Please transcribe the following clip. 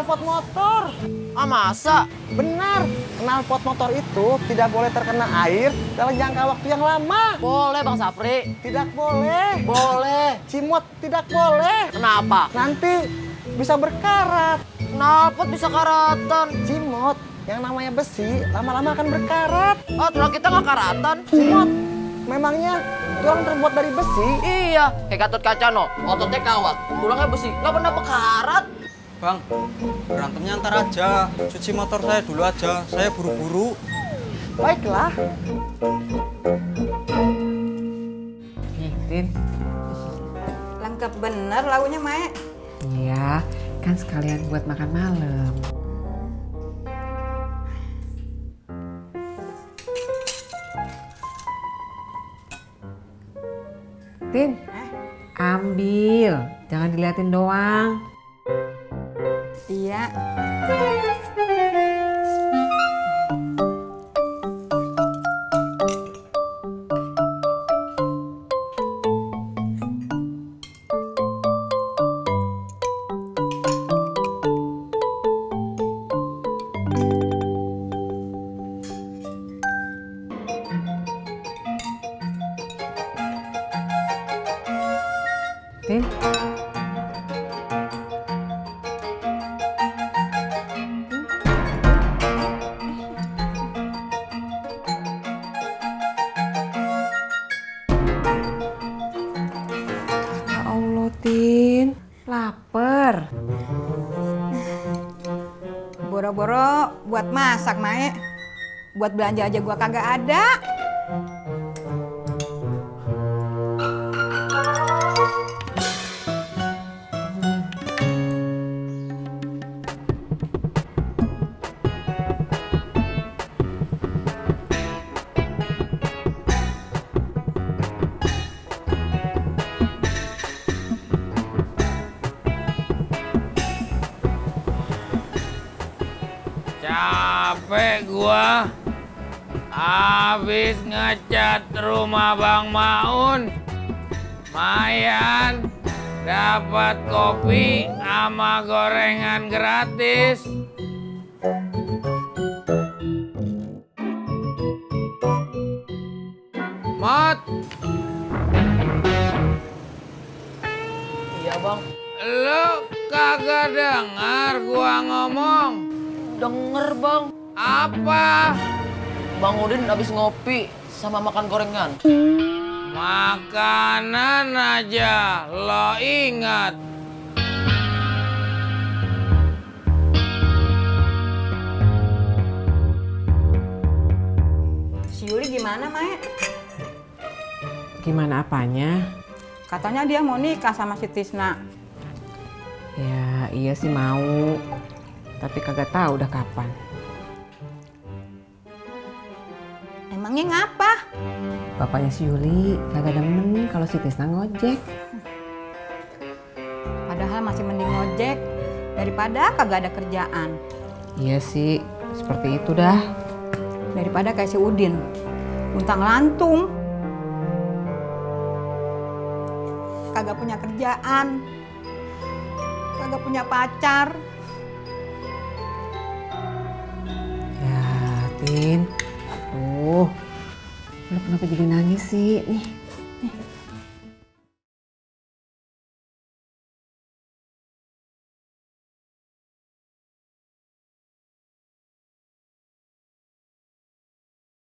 knalpot motor. Ah masa? Benar, knalpot motor itu tidak boleh terkena air dalam jangka waktu yang lama. Boleh Bang Sapri. Tidak boleh. Boleh. Cimot tidak boleh. Kenapa? Nanti bisa berkarat. Knalpot bisa karatan. Cimot, yang namanya besi lama-lama akan berkarat. Oh, tulang kita nggak karatan. Cimot, memangnya tulang terbuat dari besi? Iya, kayak Gatot Kaca no. Ototnya kawat, tulangnya besi, nggak pernah berkarat. Bang, berantemnya ntar aja. Cuci motor saya dulu aja. Saya buru-buru. Baiklah. Tin. Lengkap bener launya, Mae. Iya, kan sekalian buat makan malam. Tin, ambil. Jangan diliatin doang. Iya. Tin. Ya Allah, Tin. Laper. Boro-boro buat masak, Mae. Buat belanja aja gua kagak ada. Capek gua habis ngecat rumah Bang Maun. Mayan dapat kopi sama gorengan gratis. Mot. Iya Bang. Lu kagak dengar gua ngomong? Denger Bang. Apa? Bang Udin habis ngopi sama makan gorengan. Makanan aja lo ingat. Si Yuli gimana, Mae? Gimana apanya? Katanya dia mau nikah sama si Tisna. Ya, iya sih mau. Tapi kagak tahu udah kapan. Emangnya ngapa? Bapaknya si Yuli kagak demen kalau si Tisna ngojek. Padahal masih mending ngojek daripada kagak ada kerjaan. Iya sih, seperti itu dah. Daripada kayak si Udin, luntang-lantung. Kagak punya kerjaan. Kagak punya pacar. Ya, Tin. Lu kenapa jadi nangis sih? Nih,